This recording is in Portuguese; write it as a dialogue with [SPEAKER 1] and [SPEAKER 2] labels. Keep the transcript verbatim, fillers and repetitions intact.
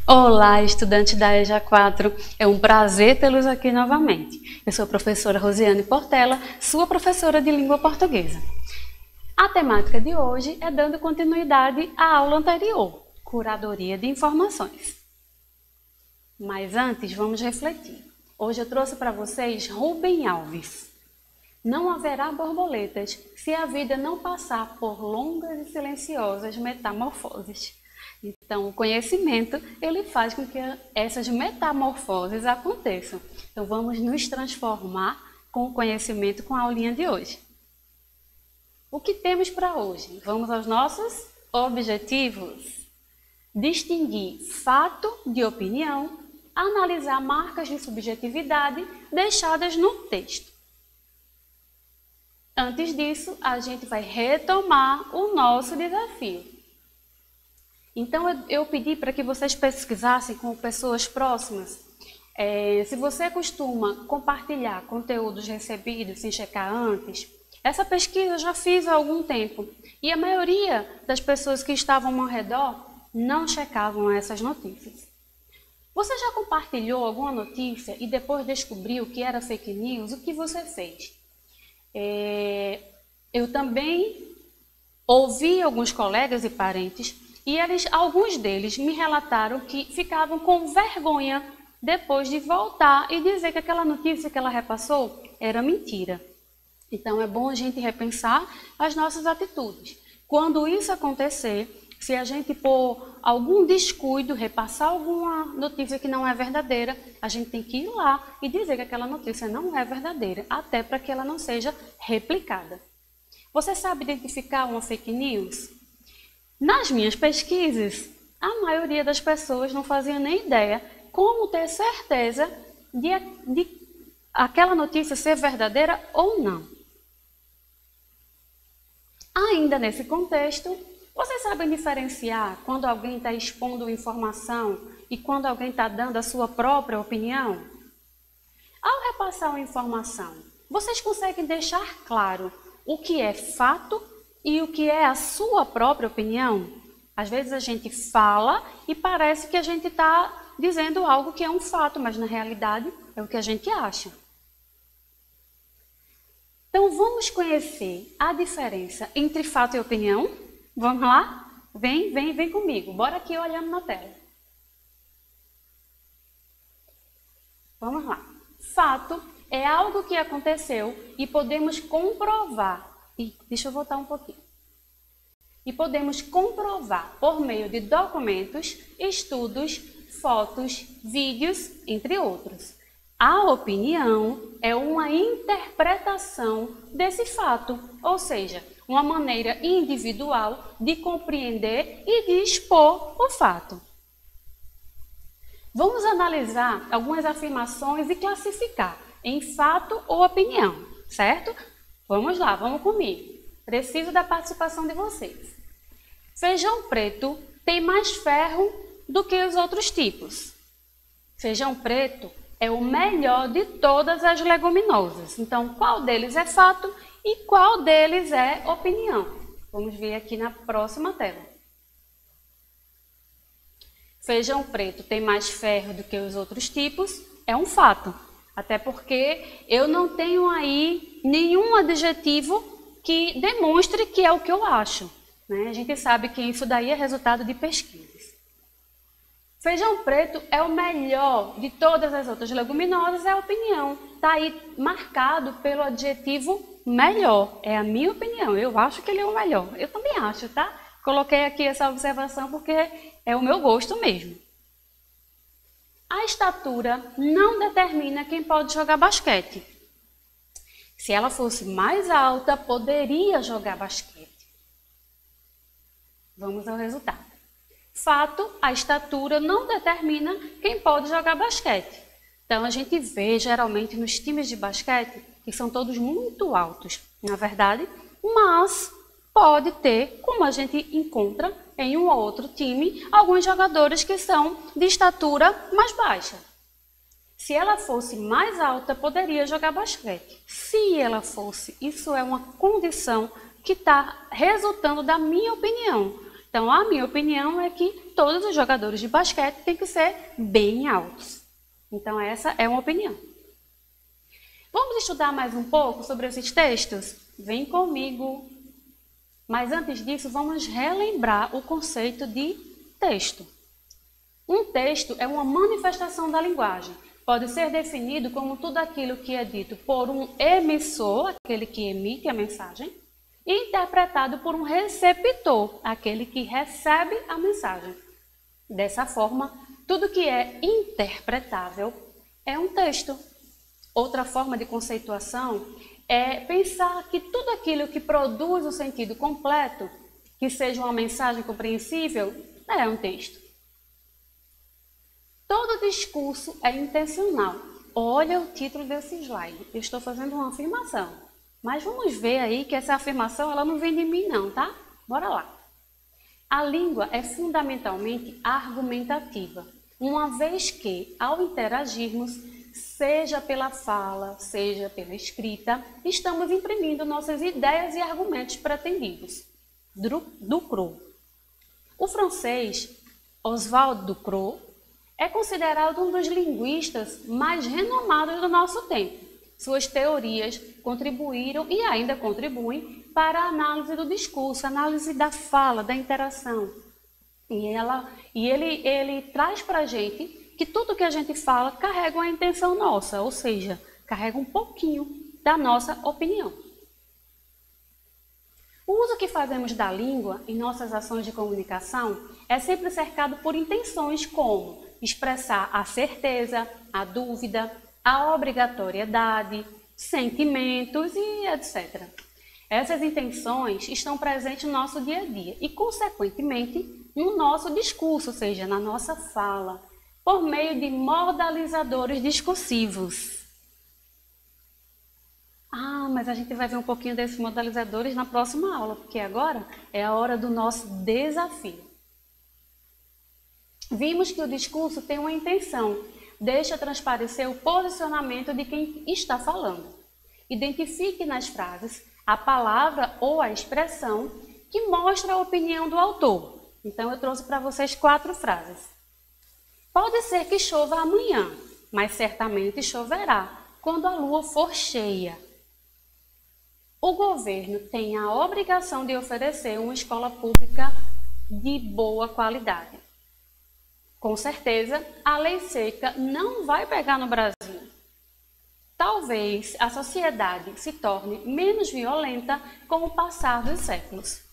[SPEAKER 1] Olá, estudantes da E J A quatro, é um prazer tê-los aqui novamente. Eu sou a professora Rosiane Portela, sua professora de língua portuguesa. A temática de hoje é dando continuidade à aula anterior, curadoria de informações. Mas antes, vamos refletir. Hoje eu trouxe para vocês Rubem Alves. Não haverá borboletas se a vida não passar por longas e silenciosas metamorfoses. Então, o conhecimento, ele faz com que essas metamorfoses aconteçam. Então, vamos nos transformar com o conhecimento com a aulinha de hoje. O que temos para hoje? Vamos aos nossos objetivos. Distinguir fato de opinião, analisar marcas de subjetividade deixadas no texto. Antes disso, a gente vai retomar o nosso desafio. Então, eu, eu pedi para que vocês pesquisassem com pessoas próximas. É, se você costuma compartilhar conteúdos recebidos sem checar antes, essa pesquisa eu já fiz há algum tempo. E a maioria das pessoas que estavam ao redor não checavam essas notícias. Você já compartilhou alguma notícia e depois descobriu que era fake news? O que você fez? É, eu também ouvi alguns colegas e parentes e eles, alguns deles me relataram que ficavam com vergonha depois de voltar e dizer que aquela notícia que ela repassou era mentira. Então é bom a gente repensar as nossas atitudes. Quando isso acontecer, se a gente por algum descuido, repassar alguma notícia que não é verdadeira, a gente tem que ir lá e dizer que aquela notícia não é verdadeira, até para que ela não seja replicada. Você sabe identificar uma fake news? Nas minhas pesquisas, a maioria das pessoas não fazia nem ideia como ter certeza de, de aquela notícia ser verdadeira ou não. Ainda nesse contexto, vocês sabem diferenciar quando alguém está expondo informação e quando alguém está dando a sua própria opinião? Ao repassar uma informação, vocês conseguem deixar claro o que é fato e o que é a sua própria opinião? Às vezes a gente fala e parece que a gente está dizendo algo que é um fato, mas na realidade é o que a gente acha. Então vamos conhecer a diferença entre fato e opinião? Vamos lá? Vem, vem, vem comigo. Bora aqui olhando na tela. Vamos lá. Fato é algo que aconteceu e podemos comprovar. E deixa eu voltar um pouquinho. E podemos comprovar por meio de documentos, estudos, fotos, vídeos, entre outros. A opinião é uma interpretação desse fato, ou seja, uma maneira individual de compreender e de expor o fato. Vamos analisar algumas afirmações e classificar em fato ou opinião, certo? Vamos lá, vamos comigo. Preciso da participação de vocês. Feijão preto tem mais ferro do que os outros tipos. Feijão preto é o melhor de todas as leguminosas. Então, qual deles é fato e qual deles é opinião? Vamos ver aqui na próxima tela. Feijão preto tem mais ferro do que os outros tipos, é um fato. Até porque eu não tenho aí nenhum adjetivo que demonstre que é o que eu acho, né? A gente sabe que isso daí é resultado de pesquisas. Feijão preto é o melhor de todas as outras leguminosas, é a opinião. Está aí marcado pelo adjetivo melhor. É a minha opinião, eu acho que ele é o melhor. Eu também acho, tá? Coloquei aqui essa observação porque é o meu gosto mesmo. A estatura não determina quem pode jogar basquete. Se ela fosse mais alta, poderia jogar basquete. Vamos ao resultado. Fato, a estatura não determina quem pode jogar basquete. Então, a gente vê geralmente nos times de basquete que são todos muito altos, na verdade, mas pode ter, como a gente encontra em um ou outro time, alguns jogadores que são de estatura mais baixa. Se ela fosse mais alta, poderia jogar basquete. Se ela fosse, isso é uma condição que está resultando da minha opinião. Então, a minha opinião é que todos os jogadores de basquete têm que ser bem altos. Então, essa é uma opinião. Vamos estudar mais um pouco sobre esses textos? Vem comigo. Mas antes disso, vamos relembrar o conceito de texto. Um texto é uma manifestação da linguagem. Pode ser definido como tudo aquilo que é dito por um emissor, aquele que emite a mensagem, e interpretado por um receptor, aquele que recebe a mensagem. Dessa forma, tudo que é interpretável é um texto. Outra forma de conceituação é pensar que tudo aquilo que produz um sentido completo, que seja uma mensagem compreensível, é um texto. Todo discurso é intencional. Olha o título desse slide. Eu estou fazendo uma afirmação. Mas vamos ver aí que essa afirmação ela não vem de mim não, tá? Bora lá. A língua é fundamentalmente argumentativa, uma vez que, ao interagirmos, seja pela fala, seja pela escrita, estamos imprimindo nossas ideias e argumentos pretendidos. Ducrot. O francês Oswald Ducrot é considerado um dos linguistas mais renomados do nosso tempo. Suas teorias contribuíram e ainda contribuem para a análise do discurso, a análise da fala, da interação. E, ela, e ele, ele traz para a gente que tudo que a gente fala carrega uma intenção nossa, ou seja, carrega um pouquinho da nossa opinião. O uso que fazemos da língua em nossas ações de comunicação é sempre cercado por intenções como expressar a certeza, a dúvida, a obrigatoriedade, sentimentos e etcétera. Essas intenções estão presentes no nosso dia a dia e, consequentemente, no nosso discurso, ou seja, na nossa fala, por meio de modalizadores discursivos. Ah, mas a gente vai ver um pouquinho desses modalizadores na próxima aula, porque agora é a hora do nosso desafio. Vimos que o discurso tem uma intenção, deixa transparecer o posicionamento de quem está falando. Identifique nas frases a palavra ou a expressão que mostra a opinião do autor. Então, eu trouxe para vocês quatro frases. Pode ser que chova amanhã, mas certamente choverá quando a lua for cheia. O governo tem a obrigação de oferecer uma escola pública de boa qualidade. Com certeza, a lei seca não vai pegar no Brasil. Talvez a sociedade se torne menos violenta com o passar dos séculos.